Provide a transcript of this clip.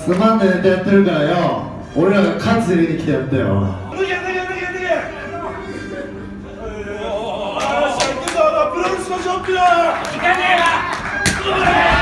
つまんでネタやってるからよ、俺らが勝つ入れに来てやったよ。 脱げプロレスのショックだ。行かねえわ。